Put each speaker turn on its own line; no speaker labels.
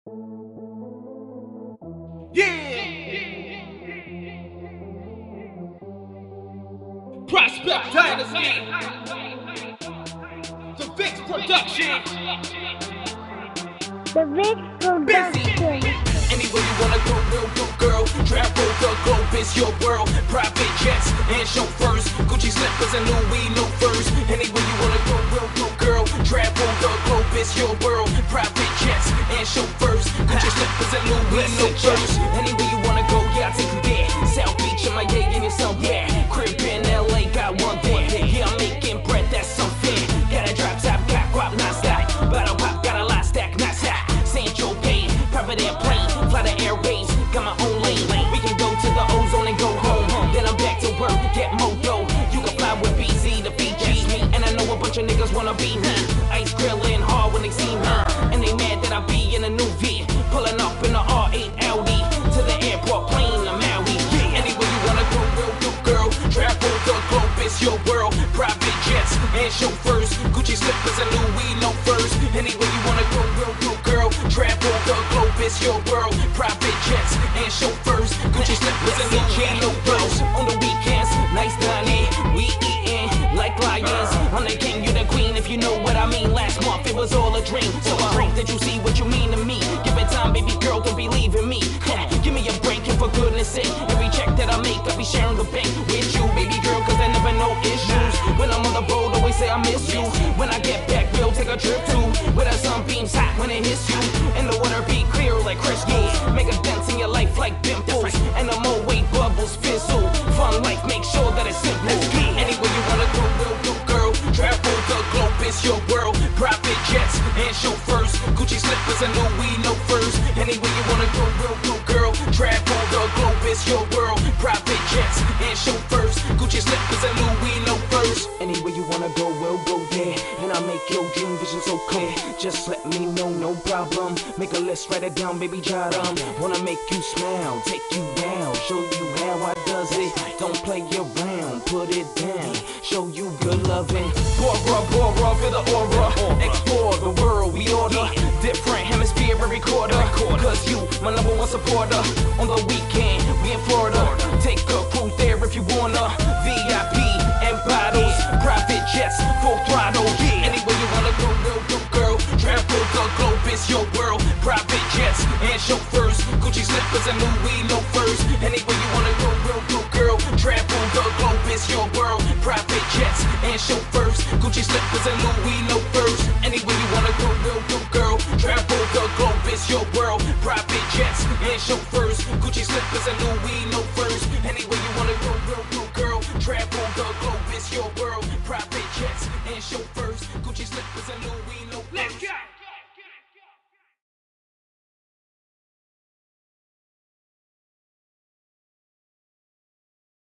Yeah! Prospect Dynasty! The Vicks Productions!
The Vicks Productions.
Anywhere you wanna go, real good girl. Travel the globe, it's your world. Private jets and chauffeurs, Gucci slippers and Louie loafers. Anywhere you wanna go, real good girl. Travel the globe, it's your world. Private jets and chauffeurs, Gucci slippers and Louie loafers. Anywhere you wanna go, yeah, I'll take you there. South Beach in Miami and somewhere. Crib in LA, got one there. Yeah, I'm making bread, that's unfair. Got a drop top, got guap, not stop. Bottle pop, got a lot stack, not stop. Sandro Pez, private airplane, fly the airwaves, got my own lane. We can go to the ozone and go home. Then I'm back to work, get more dough. You can fly with Bize to Fiji. And I know a bunch of niggas wanna be me. Ice grillin hard when they see me. And they mad that I be in a new V. Pulling up in the R8 Audi to the airport plane to Maui. Anywhere you wanna go, real good girl. Travel the globe, it's your world. Private jets and chauffeurs, Gucci slippers and Louie loafers. Anywhere you wanna go, real good girl. Travel the globe, it's your world. Private jets and chauffeurs, Gucci slippers and Louie loafers. On the weekends, nice dining, we eating like lions. I'm the king, you the queen, if you know what I mean. Last month it was all a dream, so I hope that you see what you mean to me. Give it time, baby girl, don't believe in me. Give me a break, and for goodness sake, every check that I make, I'll be sharing the bank with you, baby girl, cause I never know issues. When I'm on the road, always say I miss you. When I get back, we'll take a trip too, where the sun beams hot when it hits you, and the water be clear like crystals. Make a dance in your life like dimples, and the more weight bubbles fizzle. Fun life, make sure that it's simple. Anywhere you wanna go, real good girl. Travel the globe, it's your world. Private jets and chauffeurs, Gucci slippers and Louie loafers. Anywhere you wanna go, real good girl. Travel the globe, it's your world. Private jets and chauffeurs, Gucci slippers and Louie loafers. Anywhere you wanna go, we'll go there. And I'll make your dream vision so clear. Just let me know, no problem. Make a list, write it down, baby, jot 'em. Wanna make you smile, take you down, show you how I does it. Don't play around, put it down, show you good loving. Bora, feel the aura. Explore the world, we order. Different hemisphere every quarter. Cause you, my number one supporter. On the weekend, we in Florida. Take a cruise there if you wanna. VIP and bottles, private jets, full throttle. Anywhere you wanna go, real good girl. Travel the globe, it's your world. Private jets and chauffeurs, Gucci slippers and Louie loafers. Anywhere you wanna go, real good girl. Travel the globe, it's your world. Private jets and chauffeurs, Gucci slippers and Louie loafers. Anywhere you wanna go, real good girl. Travel the globe, it's your world. Private jets and chauffeurs, Gucci slippers and Louie loafers. Anywhere you wanna go, real good girl. Travel the globe, it's your world. Private jets and chauffeurs, Gucci slippers and Louie loafers.